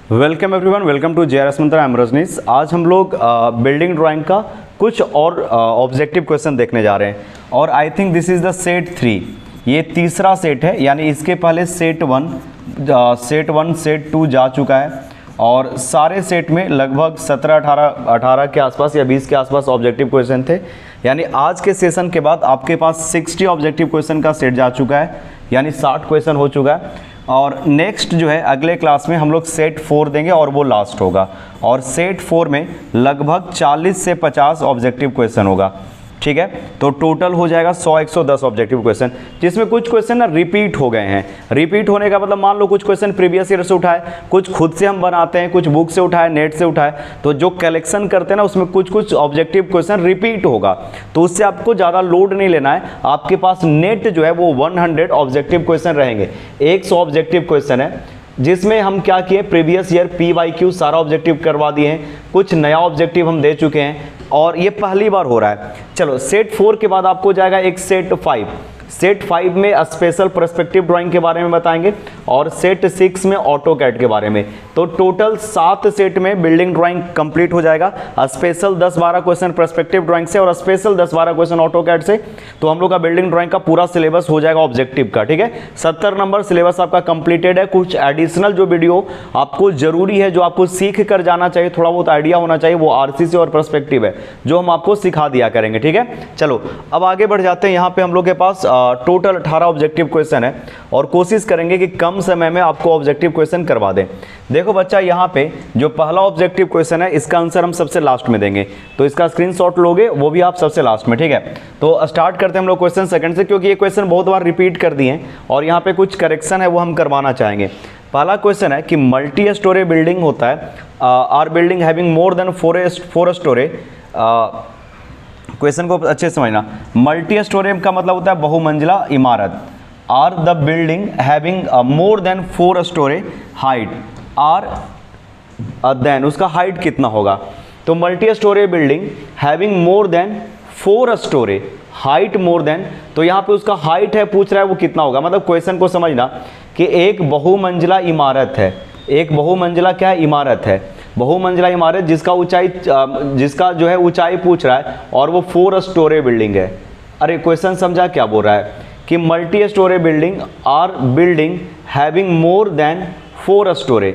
Welcome everyone, welcome to JRS Mantra. I am Rajneesh. आज हम लोग बिल्डिंग ड्राइंग का कुछ और ऑब्जेक्टिव क्वेश्चन देखने जा रहे हैं और I think this is the set 3। ये तीसरा सेट है, यानी इसके पहले सेट 1 सेट 2 जा चुका है और सारे सेट में लगभग 17-18 के आसपास या 20 के आसपास ऑब्जेक्टिव क्वेश्चन थे। यानी आज के सेशन के बाद आपके पास 60 ऑब्जेक्टिव क्वेश्चन का सेट जा चुका है, यानी 60 क्वेश्चन हो चुका है। और नेक्स्ट जो है अगले क्लास में हम लोग सेट 4 देंगे और वो लास्ट होगा। और सेट 4 में लगभग 40 से 50 ऑब्जेक्टिव क्वेश्चन होगा, ठीक है। तो टोटल हो जाएगा 100-110 ऑब्जेक्टिव क्वेश्चन, जिसमें कुछ क्वेश्चन ना रिपीट हो गए हैं। रिपीट होने का मतलब मान लो कुछ क्वेश्चन प्रीवियस ईयर से उठाए, कुछ खुद से हम बनाते हैं, कुछ बुक से उठाए, नेट से उठाए, तो जो कलेक्शन करते हैं ना उसमें कुछ ऑब्जेक्टिव क्वेश्चन रिपीट होगा। तो उससे आपको ज़्यादा लोड नहीं लेना है। आपके पास नेट जो है वो 100 ऑब्जेक्टिव क्वेश्चन रहेंगे। 100 ऑब्जेक्टिव क्वेश्चन है जिसमें हम क्या किए, प्रीवियस ईयर PYQ सारा ऑब्जेक्टिव करवा दिए हैं, कुछ नया ऑब्जेक्टिव हम दे चुके हैं और ये पहली बार हो रहा है। चलो सेट 4 के बाद आपको जाएगा एक सेट 5। सेट 5 में स्पेशल पर्सपेक्टिव ड्राइंग के बारे में बताएंगे और सेट 6 में ऑटोकैड के बारे में। तो टोटल 7 सेट में बिल्डिंग ड्राइंग कंप्लीट हो जाएगा। स्पेशल 10-12 क्वेश्चन पर्सपेक्टिव ड्राइंग से और स्पेशल 10-12 क्वेश्चन ऑटोकैड से। तो हम लोग का बिल्डिंग ड्राइंग का पूरा सिलेबस हो जाएगा ऑब्जेक्टिव का, ठीक है। 70 नंबर सिलेबस आपका कंप्लीटेड है। कुछ एडिशनल जो वीडियो आपको जरूरी है, जो आपको सीख कर जाना चाहिए, थोड़ा बहुत आइडिया होना चाहिए, वो RCC और पर्सपेक्टिव है जो हम आपको सिखा दिया करेंगे, ठीक है। चलो अब आगे बढ़ जाते हैं। यहाँ पे हम लोग के पास टोटल 18 ऑब्जेक्टिव क्वेश्चन है और कोशिश करेंगे कि कम समय में आपको ऑब्जेक्टिव क्वेश्चन करवा दें। देखो बच्चा, यहाँ पे जो पहला ऑब्जेक्टिव क्वेश्चन है इसका आंसर हम सबसे लास्ट में देंगे, तो इसका स्क्रीनशॉट लोगे वो भी आप सबसे लास्ट में, ठीक है। तो स्टार्ट करते हैं हम लोग क्वेश्चन सेकंड से, क्योंकि ये क्वेश्चन बहुत बार रिपीट कर दिए हैं और यहाँ पे कुछ करेक्शन है वो हम करवाना चाहेंगे। पहला क्वेश्चन है कि मल्टी स्टोरी बिल्डिंग होता है, or building having more than 4 story. Question को अच्छे से समझना। मल्टी स्टोरी का मतलब होता है बहुमंजिला इमारत। Or the building having more than 4 story height, or then उसका हाइट कितना होगा। तो multi story building having more than 4 story height more than, तो यहाँ पे उसका हाइट है, पूछ रहा है वो कितना होगा। मतलब क्वेश्चन को समझना कि एक बहुमंजिला इमारत है, एक बहुमंजिला क्या है, इमारत है, बहुमंजिला इमारत जिसका जो है ऊंचाई पूछ रहा है और वो 4 स्टोरी बिल्डिंग है। अरे क्वेश्चन समझा क्या बोल रहा है कि multi story building or building having more than 4 story,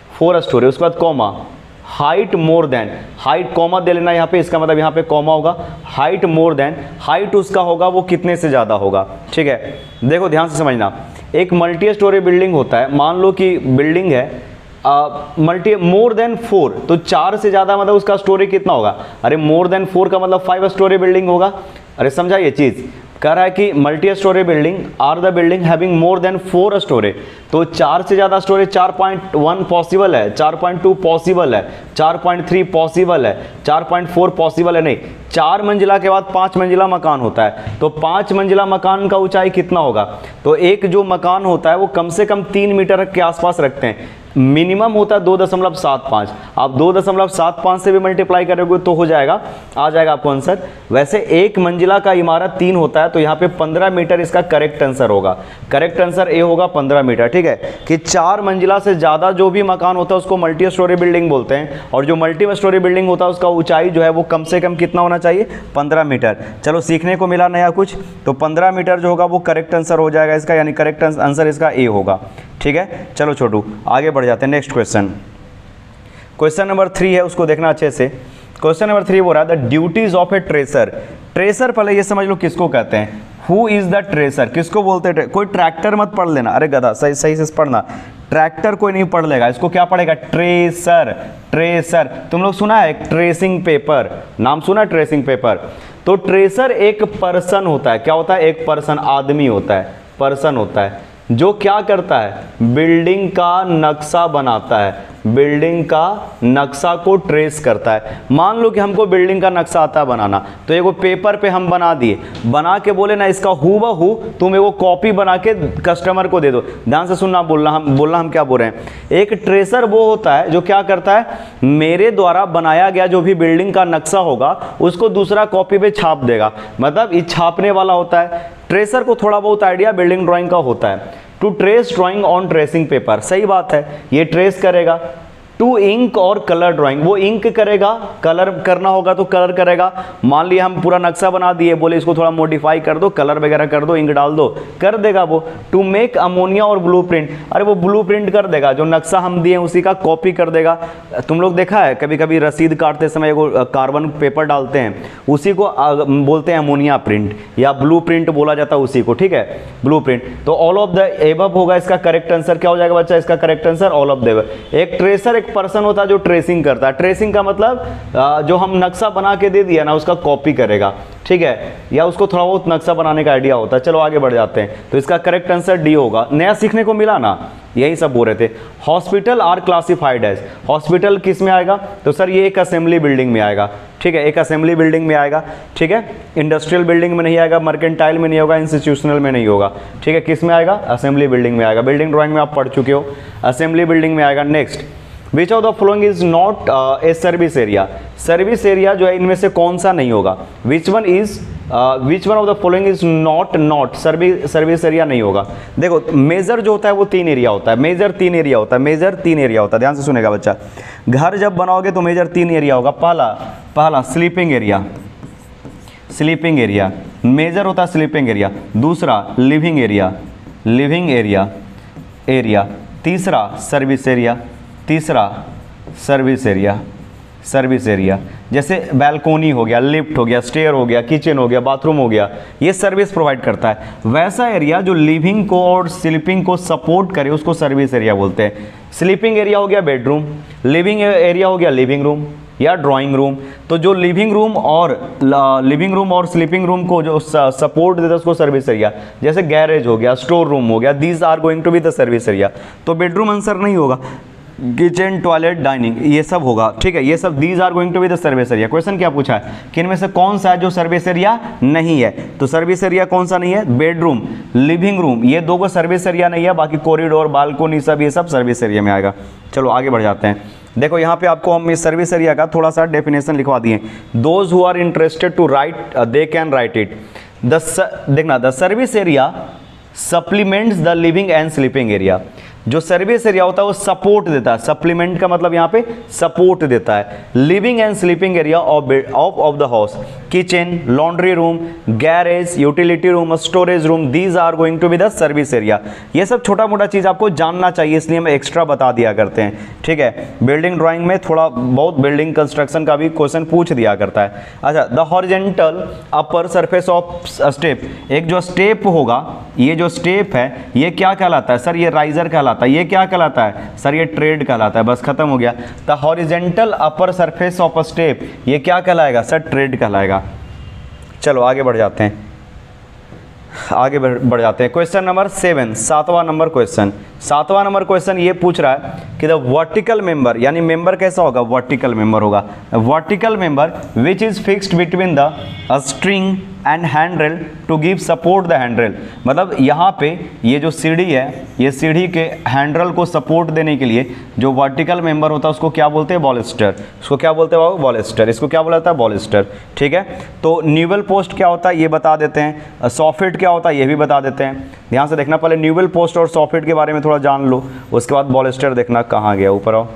उसके बाद comma, height more than, height comma दे लेना यहाँ पे, इसका मतलब यहाँ पे कॉमा होगा, हाइट मोर देन, हाइट उसका होगा वो कितने से ज़्यादा होगा, ठीक है। देखो ध्यान से समझना, एक मल्टी स्टोरी बिल्डिंग होता है, मान लो कि बिल्डिंग है मल्टी मोर देन 4, तो 4 से ज़्यादा मतलब उसका स्टोरी कितना होगा। अरे मोर देन 4 का मतलब 5 स्टोरी बिल्डिंग होगा। अरे समझा ये चीज़, कह रहा है कि multi story building or the building having more than 4 story, तो 4 से ज़्यादा स्टोरी 4.1 पॉसिबल है, 4.2 पॉसिबल है, 4.3 पॉसिबल है, 4.4 पॉसिबल है नहीं। 4 मंजिला के बाद 5 मंजिला मकान होता है, तो 5 मंजिला मकान का ऊंचाई कितना होगा। तो एक जो मकान होता है वो कम से कम 3 मीटर के आसपास रखते हैं, मिनिमम होता है 2.75। आप 2.75 से भी मल्टीप्लाई करोगे तो हो जाएगा, आ जाएगा आपको आंसर। वैसे एक मंजिला का इमारत 3 होता है, तो यहाँ पे 15 मीटर इसका करेक्ट आंसर होगा। करेक्ट आंसर ए होगा 15 मीटर, ठीक है। कि 4 मंजिला से ज़्यादा जो भी मकान होता है उसको मल्टी स्टोरी बिल्डिंग बोलते हैं, और जो मल्टी स्टोरी बिल्डिंग होता है उसका ऊंचाई जो है वो कम से कम कितना होना चाहिए, 15 मीटर। चलो सीखने को मिला नया कुछ। तो 15 मीटर जो होगा वो करेक्ट आंसर हो जाएगा इसका, यानी करेक्ट आंसर इसका ए होगा, ठीक है। चलो छोटू आगे बढ़ जाते हैं। नेक्स्ट क्वेश्चन, क्वेश्चन नंबर 3 है, उसको देखना अच्छे से। क्वेश्चन नंबर 3 बोल रहा है the duties of a tracer. Tracer पहले ये समझ लो किसको कहते हैं, हु इज द ट्रेसर, किसको बोलते हैं। कोई ट्रैक्टर मत पढ़ लेना, अरे गधा सही से पढ़ना, ट्रैक्टर कोई नहीं पढ़ लेगा, इसको क्या पढ़ेगा, ट्रेसर। ट्रेसर तुम लोग सुना है ट्रेसिंग पेपर, नाम सुना है ट्रेसिंग पेपर। तो ट्रेसर एक पर्सन होता है, क्या होता है, एक पर्सन, आदमी होता है, पर्सन होता है, जो क्या करता है, बिल्डिंग का नक्शा बनाता है, बिल्डिंग का नक्शा को ट्रेस करता है। मान लो कि हमको बिल्डिंग का नक्शा आता है बनाना, तो एगो पेपर पे हम बना दिए, बना के बोले ना इसका हूबहू तुम एगो कॉपी बना के कस्टमर को दे दो। ध्यान से सुनना, बोलना हम क्या बोल रहे हैं। एक ट्रेसर वो होता है जो क्या करता है, मेरे द्वारा बनाया गया जो भी बिल्डिंग का नक्शा होगा उसको दूसरा कॉपी पे छाप देगा, मतलब ये छापने वाला होता है। ट्रेसर को थोड़ा बहुत आइडिया बिल्डिंग ड्राइंग का होता है। To trace drawing on tracing paper, सही बात है, ये ट्रेस करेगा, टू इंक और कलर ड्राइंग, वो इंक करेगा, कलर करना होगा तो कलर करेगा। मान लिया हम पूरा नक्शा बना दिए, बोले इसको थोड़ा मॉडिफाई कर दो, कलर वगैरह कर दो, इंक डाल दो, कर देगा वो। टू मेक अमोनिया और ब्लूप्रिंट, अरे वो ब्लूप्रिंट कर देगा, जो नक्शा हम दिए उसी का कॉपी कर देगा। तुम लोग देखा है कभी कभी रसीद काटते समय वो कार्बन पेपर डालते हैं, उसी को बोलते हैं अमोनिया प्रिंट या ब्लू प्रिंट बोला जाता है उसी को, ठीक है, ब्लू प्रिंट। तो ऑल ऑफ द एबव होगा इसका करेक्ट आंसर। क्या हो जाएगा बच्चा इसका correct answer? All of the above. एक ट्रेसर एक पर्सन होता है जो ट्रेसिंग करता है। ट्रेसिंग का मतलब जो हम नक्शा बना के दे दिया ना उसका कॉपी करेगा, ठीक है, या उसको थोड़ा बहुत नक्शा बनाने का आइडिया होता है। चलो आगे बढ़ जाते हैं। तो इसका करेक्ट आंसर डी होगा। नया सीखने को मिला ना, यही सब बोल रहे थे। Hospital are classified as, hospital किस में आएगा? तो सर ये एक असेंबली बिल्डिंग में आएगा, ठीक है, एक असेंबली बिल्डिंग में आएगा, ठीक है। इंडस्ट्रियल बिल्डिंग में नहीं आएगा, मर्केंटाइल में नहीं होगा, इंस्टीट्यूशनल में नहीं होगा, ठीक है। किस में आएगा? असेंबली बिल्डिंग में आएगा। बिल्डिंग ड्राइंग में आप पढ़ चुके हो, असेंबली बिल्डिंग में आएगा। Next, which of the following is not a service area, service area जो है इनमें से कौन सा नहीं होगा? Which one of the following is not service area नहीं होगा। देखो मेजर जो होता है वो 3 एरिया होता है, मेजर 3 एरिया होता है, मेजर 3 एरिया होता है। ध्यान से सुनेगा बच्चा, घर जब बनाओगे तो मेजर 3 एरिया होगा। पहला sleeping area, sleeping area major होता है, स्लीपिंग एरिया। दूसरा लिविंग एरिया, तीसरा सर्विस एरिया, सर्विस एरिया। जैसे बैल्कोनी हो गया, लिफ्ट हो गया, स्टेयर हो गया, किचन हो गया, बाथरूम हो गया, ये सर्विस प्रोवाइड करता है। वैसा एरिया जो लिविंग को और स्लीपिंग को सपोर्ट करे उसको सर्विस एरिया बोलते हैं। स्लीपिंग एरिया हो गया बेडरूम, लिविंग एरिया हो गया लिविंग रूम या ड्राइंग रूम। तो जो लिविंग रूम और स्लीपिंग रूम को जो सपोर्ट देता है उसको सर्विस एरिया। जैसे गैरेज हो गया, स्टोर रूम हो गया, these are going to be the service area. तो बेडरूम आंसर नहीं होगा, किचन, टॉयलेट, डाइनिंग ये सब होगा, ठीक है। ये सब these are going to be the service area. Question क्या पूछा है कि इनमें से कौन सा है जो सर्विस एरिया नहीं है? तो सर्विस एरिया कौन सा नहीं है? बेडरूम, लिविंग रूम, ये 2 को सर्विस एरिया नहीं है। बाकी कॉरिडोर, बालकोनी सब ये सब सर्विस एरिया में आएगा। चलो आगे बढ़ जाते हैं। देखो यहाँ पे आपको हम इस सर्विस एरिया का थोड़ा सा डेफिनेशन लिखवा दिए। Those who are interested to write they can write it. देखना, the service area supplements the living and sleeping area. जो सर्विस एरिया होता है वो सपोर्ट देता है, सप्लीमेंट का मतलब यहाँ पे सपोर्ट देता है living and sleeping area of the house. Kitchen, laundry room, garage, utility room, storage room, these are going to be the service area. ये सब छोटा मोटा चीज़ आपको जानना चाहिए, इसलिए हम एक्स्ट्रा बता दिया करते हैं, ठीक है। बिल्डिंग ड्राइंग में थोड़ा बहुत बिल्डिंग कंस्ट्रक्शन का भी क्वेश्चन पूछ दिया करता है। अच्छा, the horizontal upper surface of step, एक जो स्टेप होगा, ये जो स्टेप है ये क्या कहलाता है? सर ये राइजर कहलाता है। ये क्या कहलाता है? सर ये ट्रेड कहलाता है। बस खत्म हो गया। The horizontal upper surface of a step ये क्या कहलाएगा? सर ट्रेड कहलाएगा। चलो आगे बढ़ जाते हैं, आगे बढ़ जाते हैं। क्वेश्चन नंबर 7, 7वां नंबर क्वेश्चन। 7वां नंबर क्वेश्चन ये पूछ रहा है कि द वर्टिकल मेंबर, यानी मेंबर कैसा होगा? वर्टिकल मेंबर होगा। Vertical member which is fixed between the string and handrail to give support the handrail. मतलब यहाँ पे ये जो सीढ़ी है, ये सीढ़ी के हैंडरेल को सपोर्ट देने के लिए जो वर्टिकल मेंबर होता है उसको क्या बोलते हैं? बॉलिस्टर। उसको क्या बोलते हैं? बॉलिस्टर। इसको क्या बोला जाता है? बॉलिस्टर, ठीक है। तो न्यूवेल पोस्ट क्या होता है ये बता देते हैं, सॉफिट क्या होता है ये भी बता देते हैं। ध्यान से देखना, पहले न्यूवेल पोस्ट और सॉफिट के बारे में थोड़ा जान लो, उसके बाद बॉलिस्टर देखना कहाँ गया। ऊपर आओ,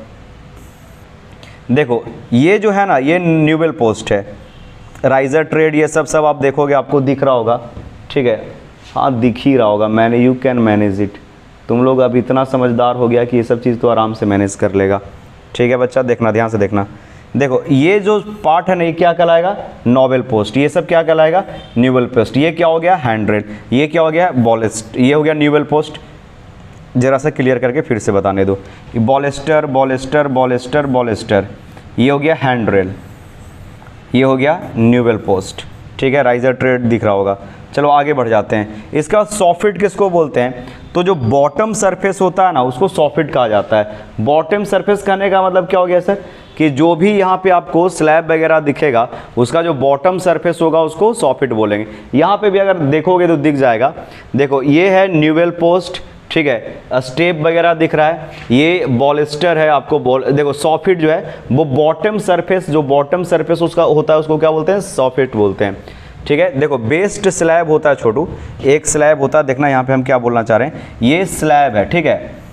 देखो ये जो है ना ये न्यूवेल पोस्ट है, राइजर ट्रेड ये सब आप देखोगे आपको दिख रहा होगा, ठीक है। हाँ दिख ही रहा होगा। मैंने यू कैन मैनेज इट। तुम लोग अब इतना समझदार हो गया कि ये सब चीज़ तो आराम से मैनेज कर लेगा, ठीक है बच्चा। देखना, ध्यान से देखना। देखो ये जो पार्ट है ना ये क्या कहलाएगा? Newel post. ये सब क्या कहलाएगा? Newel post. ये क्या हो गया? हैंडरेल। ये क्या हो गया? बॉलिस्ट। ये हो गया न्यूवेल पोस्ट। जरा सा क्लियर करके फिर से बताने दो। बॉलिस्टर, बॉलिस्टर, बॉलिस्टर, बॉलिस्टर। ये हो गया हैंडरेल, ये हो गया न्यूवेल पोस्ट, ठीक है। राइजर ट्रेड दिख रहा होगा। चलो आगे बढ़ जाते हैं। इसका सॉफिट किसको बोलते हैं? तो जो बॉटम सरफेस होता है ना उसको सॉफिट कहा जाता है। बॉटम सरफेस कहने का मतलब क्या हो गया सर? कि जो भी यहाँ पे आपको स्लैब वगैरह दिखेगा उसका जो बॉटम सरफेस होगा उसको सॉफिट बोलेंगे। यहाँ पे भी अगर देखोगे तो दिख जाएगा। देखो ये है न्यूवेल पोस्ट, ठीक है। स्टेप वगैरह दिख रहा है, ये बॉलिस्टर है आपको। देखो सॉफिट जो है वो बॉटम सरफेस, जो बॉटम सरफेस उसका होता है उसको क्या बोलते हैं? सॉफिट बोलते हैं, ठीक है। देखो बेस्ड स्लैब होता है छोटू, एक स्लैब होता है। देखना यहाँ पे हम क्या बोलना चाह रहे हैं, ये स्लैब है, ठीक है।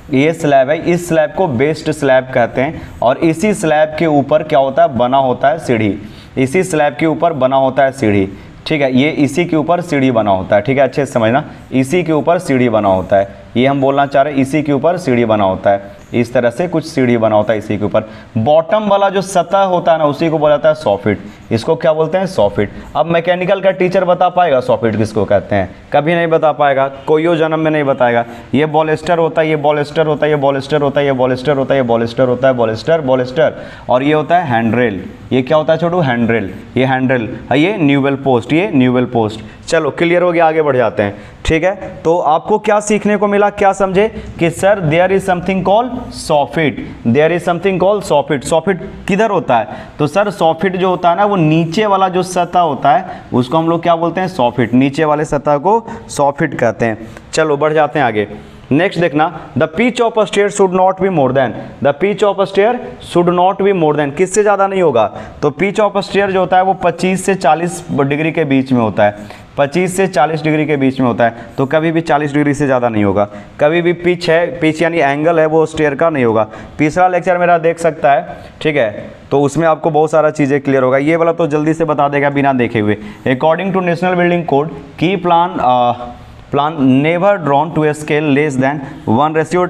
ये स्लैब है, इस स्लैब को बेस्ड स्लैब कहते हैं और इसी स्लैब के ऊपर क्या होता है, बना होता है सीढ़ी। इसी स्लैब के ऊपर बना होता है सीढ़ी, ठीक है। ये इसी के ऊपर सीढ़ी बना होता है, ठीक है, अच्छे से समझना, इसी के ऊपर सीढ़ी बना होता है। ये हम बोलना चाह रहे हैं, इसी के ऊपर सीढ़ी बना होता है, इस तरह से कुछ सीढ़ी बना होता है इसी के ऊपर। बॉटम वाला जो सतह होता है ना, उसी को बोला जाता है सॉफिट। इसको क्या बोलते हैं, सॉफिट। अब मैकेनिकल का टीचर बता पाएगा सॉफिट किसको कहते हैं? कभी नहीं बता पाएगा, कोई जन्म में नहीं बताएगा। ये बॉलिस्टर होता है, ये बॉलिस्टर होता है, ये बॉलिस्टर होता है, ये बॉलिस्टर होता है, ये बॉलिस्टर होता है, बॉलिस्टर बॉलिस्टर। और ये होता है हैंडरेल। ये क्या होता है छोटू, हैंडरेल। ये हैंडरेल, ये न्यूवेल पोस्ट, ये न्यूवेल पोस्ट। चलो क्लियर हो गया, आगे बढ़ जाते हैं, ठीक है। तो आपको क्या सीखने को मिला, क्या समझे कि sir there is something called soffit, there is something called soffit. Soffit किधर होता है? तो सर सॉफिट जो होता है ना, वो नीचे वाला जो सतह होता है उसको हम लोग क्या बोलते हैं, सॉफिट। नीचे वाले सतह को सॉफिट कहते हैं। चलो बढ़ जाते हैं आगे। नेक्स्ट देखना, the pitch of a stair should not be more than, the pitch of a stair should not be more than, किससे ज़्यादा नहीं होगा? तो पिच ऑफ अ स्टेयर जो होता है वो 25 से 40 डिग्री के बीच में होता है, 25 से 40 डिग्री के बीच में होता है। तो कभी भी 40 डिग्री से ज़्यादा नहीं होगा। कभी भी पिच है, पिच यानी एंगल है, वो स्टेयर का नहीं होगा। तीसरा लेक्चर मेरा देख सकता है, ठीक है, तो उसमें आपको बहुत सारा चीज़ें क्लियर होगा। ये वाला तो जल्दी से बता देगा बिना देखे हुए। According to national building code की plan never drawn to a scale less than 1:10,000,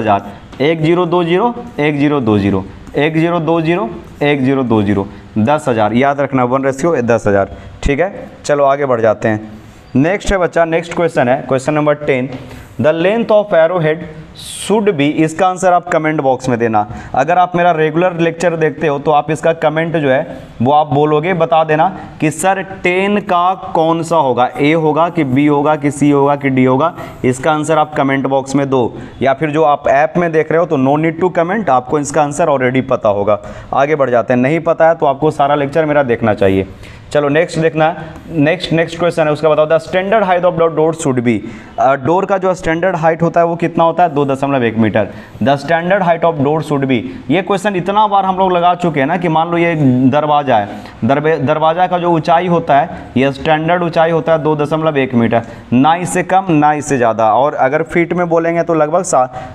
10,020 1020 1020 1020 10,000, याद रखना 1:10,000, ठीक है। चलो आगे बढ़ जाते हैं। नेक्स्ट है बच्चा, नेक्स्ट क्वेश्चन है question number 10, the length of arrow head should be, इसका आंसर आप कमेंट बॉक्स में देना। अगर आप मेरा रेगुलर लेक्चर देखते हो तो आप इसका कमेंट जो है वो आप बोलोगे, बता देना कि सर 10 का कौन सा होगा, ए होगा कि बी होगा कि सी होगा कि डी होगा। इसका आंसर आप कमेंट बॉक्स में दो, या फिर जो आप ऐप में देख रहे हो तो नो नीड टू कमेंट, आपको इसका आंसर ऑलरेडी पता होगा। आगे बढ़ जाते हैं, नहीं पता है तो आपको सारा लेक्चर मेरा देखना चाहिए। चलो नेक्स्ट देखना है, नेक्स्ट क्वेश्चन है, उसका बताओ the standard height of the door should be, door का जो स्टैंडर्ड हाइट होता है वो कितना होता है, 2.1 metre. The standard height of door should be, ये क्वेश्चन इतना बार हम लोग लगा चुके हैं ना कि मान लो ये दरवाजा है, दरवाजा का जो ऊंचाई होता है, ये स्टैंडर्ड ऊंचाई होता है 2.1 मीटर, ना इससे कम ना इससे ज़्यादा, और अगर फीट में बोलेंगे तो लगभग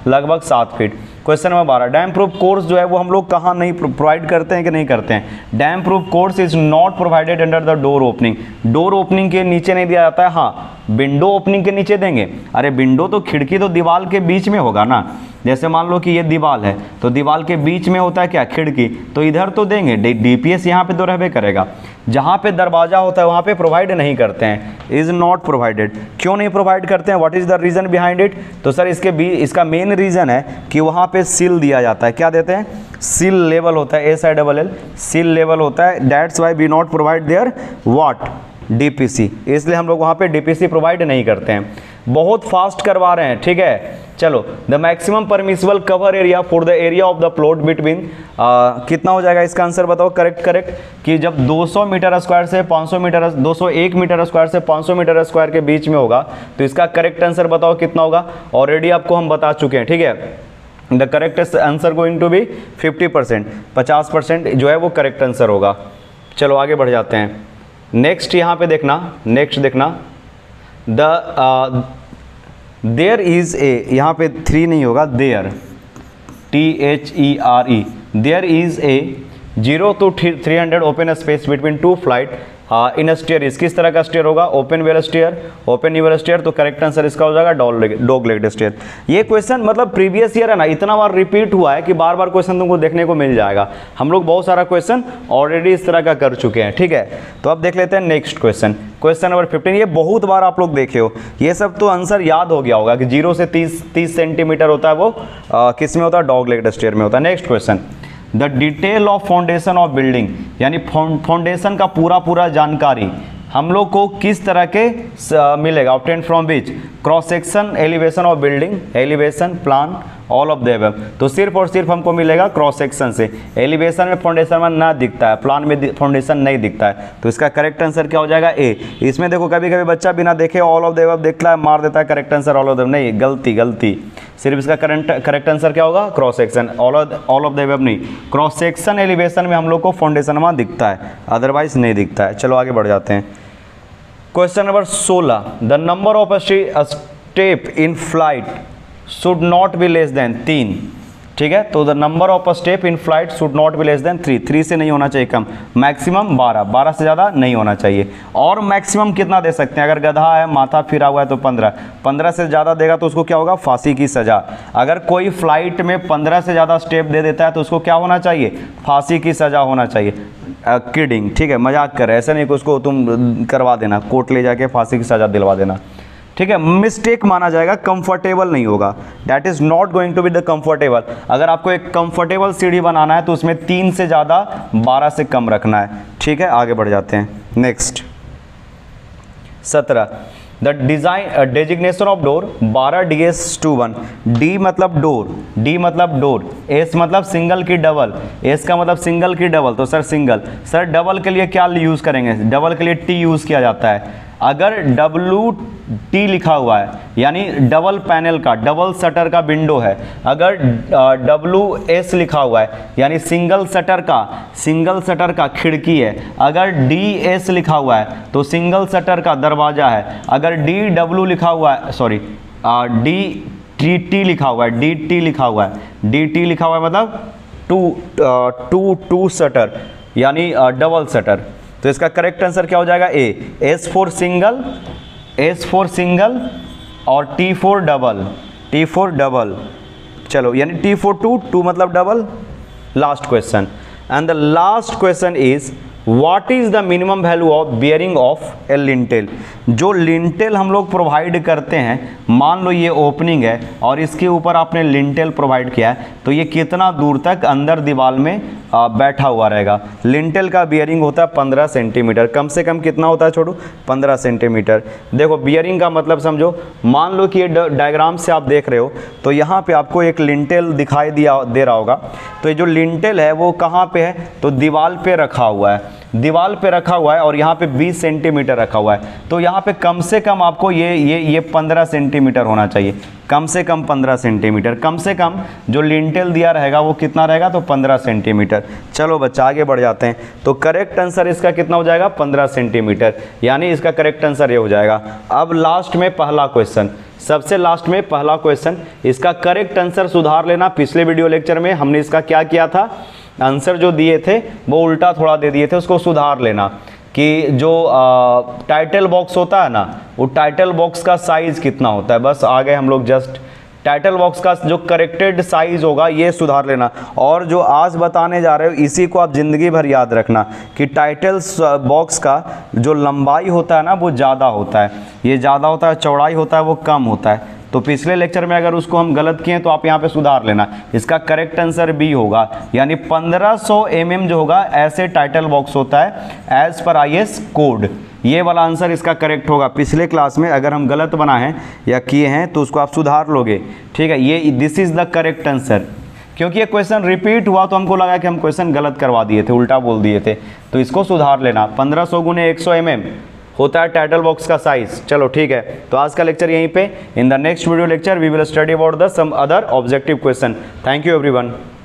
7 feet. Question number 12, damp proof course जो है वो हम लोग कहाँ नहीं प्रोवाइड करते हैं कि नहीं करते हैं? Damp proof course is not provided under the door opening, door opening के नीचे नहीं दिया जाता है। हाँ, विंडो ओपनिंग के नीचे देंगे। अरे विंडो तो खिड़की तो दीवार के बीच में होगा ना, जैसे मान लो कि ये दीवार है तो दीवार के बीच में होता है क्या, खिड़की, तो इधर तो देंगे। डीपीएस यहाँ पे तो रहबे करेगा। जहाँ पे दरवाजा होता है वहाँ पे प्रोवाइड नहीं करते हैं, इज़ नॉट प्रोवाइडेड। क्यों नहीं प्रोवाइड करते हैं, what is the reason behind it? तो सर इसका मेन रीज़न है कि वहाँ पे सील दिया जाता है। क्या देते हैं? सील लेवल होता है, SILL सील लेवल होता है। That's why we not provide there what, DPC, इसलिए हम लोग वहाँ पे DPC प्रोवाइड नहीं करते हैं। बहुत फास्ट करवा रहे हैं, ठीक है। चलो, the maximum permissible cover area for the area of the plot between, कितना हो जाएगा इसका आंसर बताओ, करेक्ट कि जब 200 मीटर स्क्वायर से 500 मीटर 201 मीटर स्क्वायर से 500 मीटर स्क्वायर के बीच में होगा, तो इसका करेक्ट आंसर बताओ कितना होगा। ऑलरेडी आपको हम बता चुके हैं, ठीक है। The correct answer going to be 50%, 50% जो है वो करेक्ट आंसर होगा। चलो आगे बढ़ जाते हैं। नेक्स्ट यहाँ पे देखना, नेक्स्ट देखना, द देयर इज ए, यहाँ पे 3 नहीं होगा, there, THERE, there is a 0 to 300 open space between 2 flight in stair. इस किस तरह का स्टेयर होगा, open well stair, open well stair. तो करेक्ट आंसर इसका हो जाएगा डॉग लेग्ड स्टेयर। ये क्वेश्चन मतलब प्रीवियस ईयर है ना, इतना बार रिपीट हुआ है कि बार बार क्वेश्चन तुमको देखने को मिल जाएगा। हम लोग बहुत सारा क्वेश्चन ऑलरेडी इस तरह का कर चुके हैं, ठीक है। तो अब देख लेते हैं नेक्स्ट क्वेश्चन, क्वेश्चन नंबर 15। ये बहुत बार आप लोग देखे हो, ये सब तो आंसर याद हो गया होगा कि 0 से 30 सेंटीमीटर होता है वो किस में होता है, डॉग लेग्ड स्टेयर में होता है। Next question, the detail of foundation of building, यानी फाउंडेशन का पूरा जानकारी हम लोग को किस तरह के मिलेगा, obtain from which, cross section, elevation of building, elevation, plan, all of the above. तो सिर्फ और सिर्फ हमको मिलेगा क्रॉस सेक्शन से। एलिवेशन में फाउंडेशन में ना दिखता है, प्लान में फाउंडेशन नहीं दिखता है, तो इसका करेक्ट आंसर क्या हो जाएगा, ए। इसमें देखो कभी कभी बच्चा बिना देखे ऑल ऑफ द अबव देखता है, मार देता है correct answer all of the, नहीं, गलती। सिर्फ इसका करेक्ट आंसर क्या होगा, cross section, all of the above नहीं। क्रॉस सेक्शन एलिवेशन में हम लोग को फाउंडेशन में दिखता है, अदरवाइज नहीं दिखता है। चलो आगे बढ़ जाते हैं। Question number 16, the number of step in flight should not be less than 3, ठीक है। तो the number of a step in flight should not be less than 3, 3 से नहीं होना चाहिए कम, मैक्सिमम 12, 12 से ज़्यादा नहीं होना चाहिए। और मैक्सिमम कितना दे सकते हैं, अगर गधा है माथा फिरा हुआ है तो 15, 15 से ज़्यादा देगा तो उसको क्या होगा, फांसी की सज़ा। अगर कोई फ्लाइट में 15 से ज़्यादा स्टेप दे देता है तो उसको क्या होना चाहिए, फांसी की सज़ा होना चाहिए। किडिंग, ठीक है, मजाक कर, ऐसा नहीं कि उसको तुम करवा देना, कोर्ट ले जाके फांसी की सज़ा दिलवा देना, ठीक है। मिस्टेक माना जाएगा, कंफर्टेबल नहीं होगा, that is not going to be the comfortable. अगर आपको एक कंफर्टेबल सीढ़ी बनाना है तो उसमें 3 से ज़्यादा 12 से कम रखना है, ठीक है। आगे बढ़ जाते हैं, next 17, the design designation of door 12 DS21, D मतलब डोर, डी मतलब डोर, एस मतलब सिंगल की डबल, एस का मतलब सिंगल की डबल, तो सर सिंगल, सर डबल के लिए क्या यूज़ करेंगे, डबल के लिए टी यूज़ किया जाता है। अगर WT लिखा हुआ है यानी डबल पैनल का, डबल शटर का विंडो है, अगर WS लिखा हुआ है यानी सिंगल शटर का खिड़की है, अगर DS लिखा हुआ है तो सिंगल शटर का दरवाज़ा है, अगर DW लिखा हुआ है, सॉरी DT लिखा हुआ है, DT लिखा हुआ है, DT लिखा हुआ है मतलब टू शटर यानी डबल शटर, तो इसका करेक्ट आंसर क्या हो जाएगा, ए। S फॉर सिंगल और T फॉर डबल, चलो यानी T फॉर टू मतलब double. Last question, and the last question is what is the minimum value of bearing of a lintel. जो लिंटेल हम लोग प्रोवाइड करते हैं, मान लो ये ओपनिंग है और इसके ऊपर आपने लिंटेल प्रोवाइड किया है, तो ये कितना दूर तक अंदर दीवार में बैठा हुआ रहेगा। लिंटेल का बियरिंग होता है 15 सेंटीमीटर, कम से कम कितना होता है छोटू, 15 सेंटीमीटर। देखो बियरिंग का मतलब समझो, मान लो कि ये डायग्राम से आप देख रहे हो तो यहाँ पे आपको एक लिंटेल दिखाई दे रहा होगा, तो ये जो लिंटेल है वो कहाँ पे है, तो दीवार पे रखा हुआ है, दीवार पे रखा हुआ है और यहाँ पे 20 सेंटीमीटर रखा हुआ है, तो यहाँ पे कम से कम आपको ये 15 सेंटीमीटर होना चाहिए, कम से कम 15 सेंटीमीटर, कम से कम जो लिंटेल दिया रहेगा वो कितना रहेगा, तो 15 सेंटीमीटर। चलो बच्चा आगे बढ़ जाते हैं, तो करेक्ट आंसर इसका कितना हो जाएगा, 15 सेंटीमीटर, यानी इसका करेक्ट आंसर ये हो जाएगा। अब लास्ट में पहला क्वेश्चन, सबसे लास्ट में पहला क्वेश्चन, इसका करेक्ट आंसर सुधार लेना। पिछले वीडियो लेक्चर में हमने इसका क्या किया था, आंसर जो दिए थे वो उल्टा थोड़ा दे दिए थे, उसको सुधार लेना कि जो टाइटल बॉक्स होता है ना, वो टाइटल बॉक्स का साइज़ कितना होता है। बस आगे हम लोग जस्ट टाइटल बॉक्स का जो करेक्टेड साइज़ होगा ये सुधार लेना, और जो आज बताने जा रहे हो इसी को आप ज़िंदगी भर याद रखना कि टाइटल बॉक्स का जो लंबाई होता है ना वो ज़्यादा होता है, ये ज़्यादा होता है, चौड़ाई होता है वो कम होता है। तो पिछले लेक्चर में अगर उसको हम गलत किए तो आप यहाँ पे सुधार लेना, इसका करेक्ट आंसर बी होगा, यानी 1500 mm जो होगा ऐसे टाइटल बॉक्स होता है एज पर IS कोड, ये वाला आंसर इसका करेक्ट होगा। पिछले क्लास में अगर हम गलत बनाए हैं या किए हैं तो उसको आप सुधार लोगे, ठीक है। ये this is the correct answer, क्योंकि ये क्वेश्चन रिपीट हुआ तो हमको लगा कि हम क्वेश्चन गलत करवा दिए थे, उल्टा बोल दिए थे, तो इसको सुधार लेना। 1500 × 100 mm होता है टाइटल बॉक्स का साइज। चलो ठीक है, तो आज का लेक्चर यहीं पे। In the next video lecture we will study about the some other objective question. Thank you everyone.